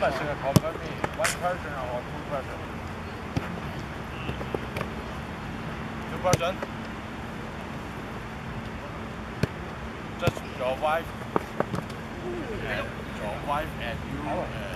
person cover me, one person or two person. Two person. Just your wife and you